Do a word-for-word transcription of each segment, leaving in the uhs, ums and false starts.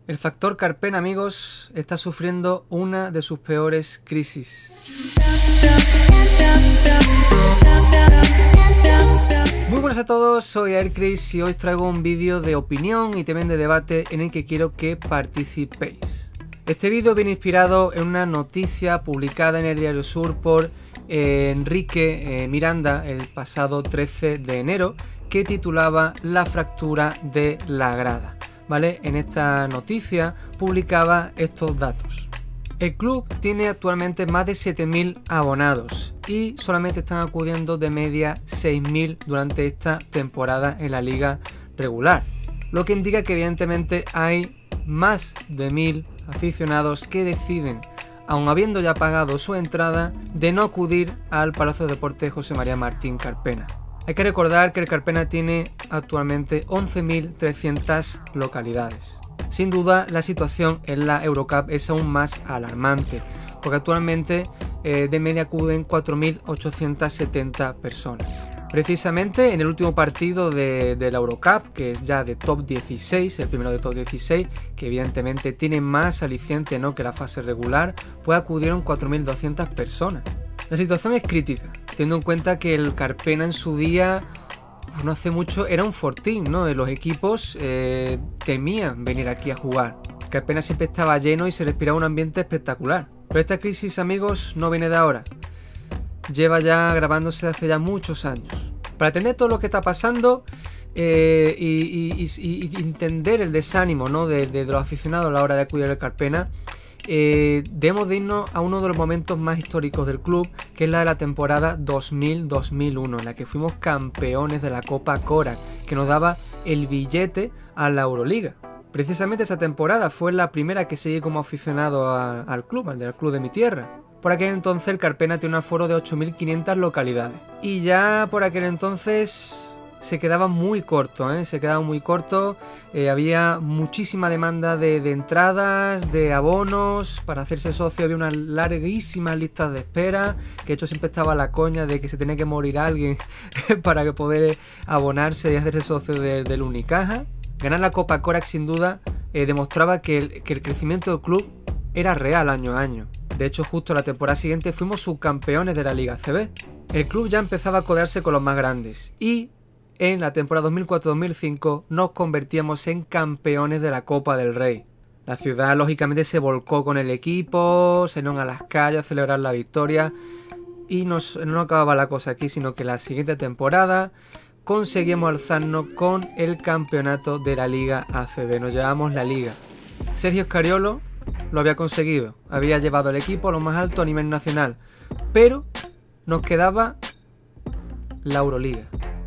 El factor Carpena, amigos, está sufriendo una de sus peores crisis. Muy buenas a todos, soy Aircris y hoy os traigo un vídeo de opinión y también de debate en el que quiero que participéis. Este vídeo viene inspirado en una noticia publicada en el Diario Sur por eh, Enrique eh, Miranda el pasado trece de enero, que titulaba La fractura de la grada. ¿Vale? En esta noticia publicaba estos datos. El club tiene actualmente más de siete mil abonados y solamente están acudiendo de media seis mil durante esta temporada en la liga regular, lo que indica que evidentemente hay más de mil aficionados que deciden, aun habiendo ya pagado su entrada, de no acudir al Palacio de Deportes José María Martín Carpena. Hay que recordar que el Carpena tiene actualmente once mil trescientas localidades. Sin duda, la situación en la Eurocup es aún más alarmante, porque actualmente eh, de media acuden cuatro mil ochocientas setenta personas. Precisamente en el último partido de, de la Eurocup, que es ya de top dieciséis, el primero de top dieciséis, que evidentemente tiene más aliciente, ¿no?, que la fase regular, pues acudieron cuatro mil doscientas personas. La situación es crítica, teniendo en cuenta que el Carpena en su día, pues no hace mucho, era un fortín, ¿no? Los equipos eh, temían venir aquí a jugar. El Carpena siempre estaba lleno y se respiraba un ambiente espectacular. Pero esta crisis, amigos, no viene de ahora. Lleva ya grabándose hace ya muchos años. Para entender todo lo que está pasando eh, y, y, y, y entender el desánimo, ¿no?, de, de, de los aficionados a la hora de acudir al Carpena, Eh, debemos de irnos a uno de los momentos más históricos del club, que es la de la temporada dos mil dos mil uno, en la que fuimos campeones de la Copa Korak, que nos daba el billete a la Euroliga. Precisamente esa temporada fue la primera que seguí como aficionado a, al club, al del club de mi tierra. Por aquel entonces el Carpena tiene un aforo de ocho mil quinientas localidades. Y ya por aquel entonces se quedaba muy corto, ¿eh? Se quedaba muy corto. Eh, había muchísima demanda de, de entradas, de abonos. Para hacerse socio había unas larguísimas listas de espera, que de hecho siempre estaba la coña de que se tenía que morir alguien para que poder abonarse y hacerse socio de, del Unicaja. Ganar la Copa Korak sin duda eh, demostraba que el, que el crecimiento del club era real año a año. De hecho, justo la temporada siguiente fuimos subcampeones de la Liga A C B. El club ya empezaba a codearse con los más grandes y en la temporada dos mil cuatro dos mil cinco nos convertíamos en campeones de la Copa del Rey. La ciudad lógicamente se volcó con el equipo, salieron a las calles a celebrar la victoria y nos, no acababa la cosa aquí, sino que la siguiente temporada conseguimos alzarnos con el campeonato de la Liga A C B. Nos llevamos la liga. Sergio Scariolo lo había conseguido, había llevado el equipo a lo más alto a nivel nacional, pero nos quedaba la Euroliga.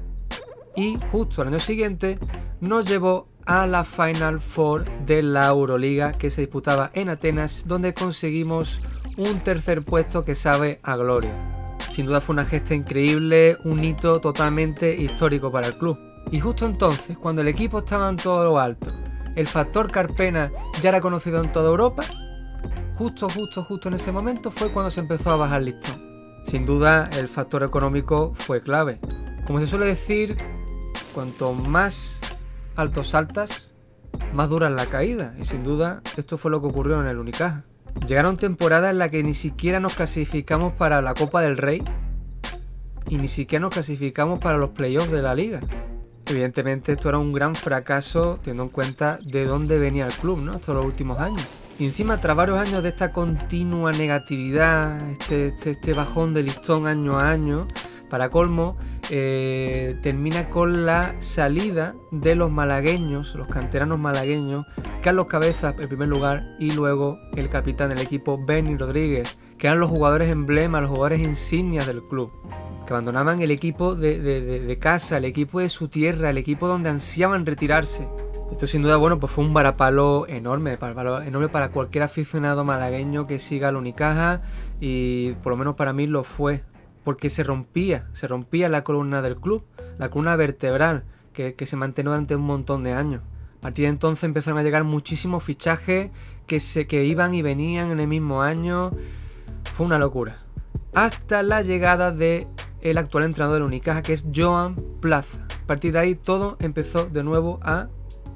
Y justo al año siguiente nos llevó a la Final Four de la Euroliga, que se disputaba en Atenas, donde conseguimos un tercer puesto que sabe a gloria. Sin duda fue una gesta increíble, un hito totalmente histórico para el club. Y justo entonces, cuando el equipo estaba en todo lo alto, el factor Carpena ya era conocido en toda Europa, justo, justo, justo en ese momento fue cuando se empezó a bajar el listón. Sin duda el factor económico fue clave. Como se suele decir, cuanto más alto saltas, más dura es la caída. Y sin duda esto fue lo que ocurrió en el Unicaja. Llegaron temporadas en las que ni siquiera nos clasificamos para la Copa del Rey y ni siquiera nos clasificamos para los playoffs de la liga. Evidentemente esto era un gran fracaso teniendo en cuenta de dónde venía el club, ¿no?, estos los últimos años. Y encima, tras varios años de esta continua negatividad, este, este, este bajón de listón año a año, para colmo, eh, termina con la salida de los malagueños, los canteranos malagueños, Carlos Cabezas en primer lugar y luego el capitán del equipo, Benny Rodríguez, que eran los jugadores emblema, los jugadores insignias del club, que abandonaban el equipo de, de, de, de casa, el equipo de su tierra, el equipo donde ansiaban retirarse. Esto sin duda, bueno, pues fue un varapalo enorme, para, enorme para cualquier aficionado malagueño que siga al Unicaja, y por lo menos para mí lo fue. Porque se rompía, se rompía la columna del club, la columna vertebral que, que se mantuvo durante un montón de años. A partir de entonces empezaron a llegar muchísimos fichajes que, se, que iban y venían en el mismo año. Fue una locura. Hasta la llegada del actual entrenador del Unicaja, que es Joan Plaza. A partir de ahí todo empezó de nuevo a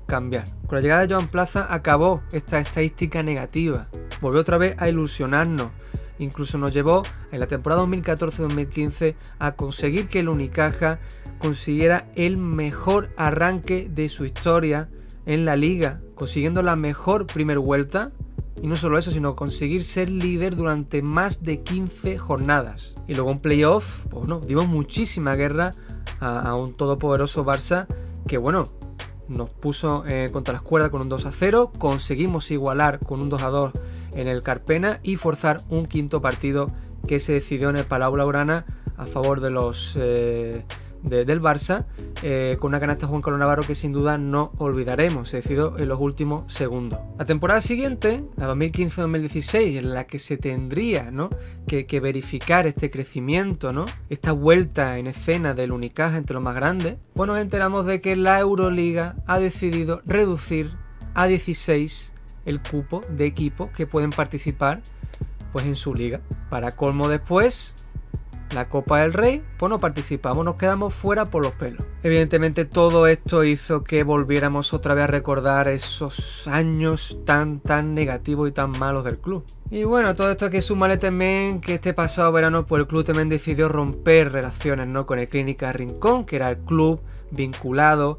cambiar. Con la llegada de Joan Plaza acabó esta estadística negativa, volvió otra vez a ilusionarnos, incluso nos llevó en la temporada dos mil catorce dos mil quince a conseguir que el Unicaja consiguiera el mejor arranque de su historia en la liga, consiguiendo la mejor primer vuelta. Y no solo eso, sino conseguir ser líder durante más de quince jornadas. Y luego en playoff, pues no, dimos muchísima guerra a, a un todopoderoso Barça que, bueno, nos puso eh, contra las cuerdas con un dos a cero. Conseguimos igualar con un dos a dos en el Carpena y forzar un quinto partido que se decidió en el Palau Blaugrana a favor de los... Eh, De, del Barça, eh, con una canasta de Juan Carlos Navarro que sin duda no olvidaremos, se decidió en los últimos segundos. La temporada siguiente, la dos mil quince dos mil dieciséis, en la que se tendría, ¿no?, que, que verificar este crecimiento, ¿no?, esta vuelta en escena del Unicaja entre los más grandes, pues nos enteramos de que la Euroliga ha decidido reducir a dieciséis el cupo de equipos que pueden participar pues en su liga. Para colmo, después la Copa del Rey, pues no participamos, nos quedamos fuera por los pelos. Evidentemente todo esto hizo que volviéramos otra vez a recordar esos años tan tan negativos y tan malos del club. Y bueno, todo esto hay que sumarle también que este pasado verano pues el club también decidió romper relaciones, ¿no?, con el Clínica Rincón, que era el club vinculado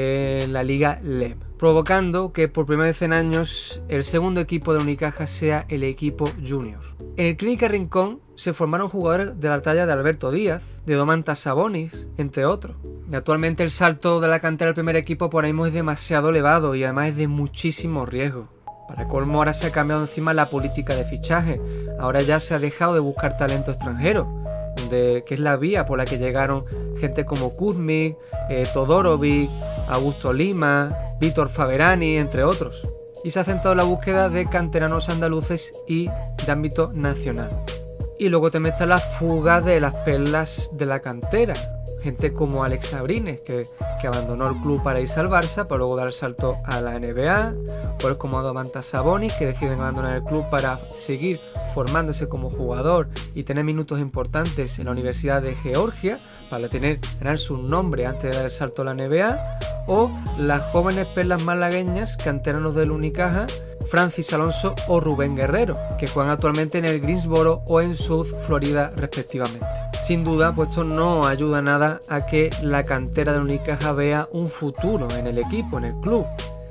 en la Liga L E M, provocando que por primera vez en años el segundo equipo de Unicaja sea el equipo junior. En el Clínica Rincón se formaron jugadores de la talla de Alberto Díaz, de Domantas Sabonis, entre otros. Y actualmente el salto de la cantera al primer equipo por ahí mismo es demasiado elevado y además es de muchísimo riesgo. Para colmo, ahora se ha cambiado encima la política de fichaje. Ahora ya se ha dejado de buscar talento extranjero, de, que es la vía por la que llegaron gente como Kuzmic, eh, Todorovic, Augusto Lima, Vítor Faberani, entre otros. Y se ha centrado en la búsqueda de canteranos andaluces y de ámbito nacional. Y luego también está la fuga de las perlas de la cantera. Gente como Alex Sabrines, que, que abandonó el club para irse al Barça, para luego dar el salto a la N B A. Pues como Domantas Sabonis, que deciden abandonar el club para seguir formándose como jugador y tener minutos importantes en la Universidad de Georgia, para tener, ganarse un nombre antes de dar el salto a la N B A. O las jóvenes perlas malagueñas, canteranos del Unicaja, Francis Alonso o Rubén Guerrero, que juegan actualmente en el Greensboro o en South Florida respectivamente. Sin duda, pues esto no ayuda nada a que la cantera del Unicaja vea un futuro en el equipo, en el club.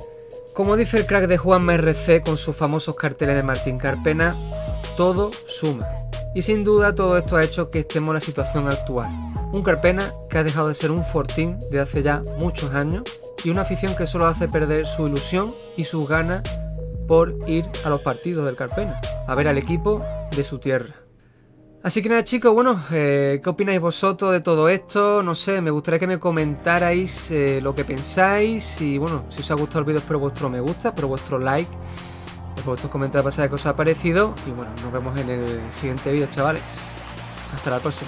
Como dice el crack de Juanma R C con sus famosos carteles de Martín Carpena, todo suma. Y sin duda todo esto ha hecho que estemos en la situación actual. Un Carpena que ha dejado de ser un fortín de hace ya muchos años y una afición que solo hace perder su ilusión y sus ganas por ir a los partidos del Carpena, a ver al equipo de su tierra. Así que nada, chicos, bueno, eh, ¿qué opináis vosotros de todo esto? No sé, me gustaría que me comentarais eh, lo que pensáis y bueno, si os ha gustado el vídeo espero vuestro me gusta, espero vuestro like, espero vuestros comentarios para saber qué os ha parecido y bueno, nos vemos en el siguiente vídeo, chavales. Hasta la próxima.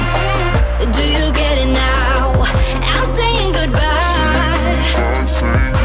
Do you get it now? I'm saying goodbye.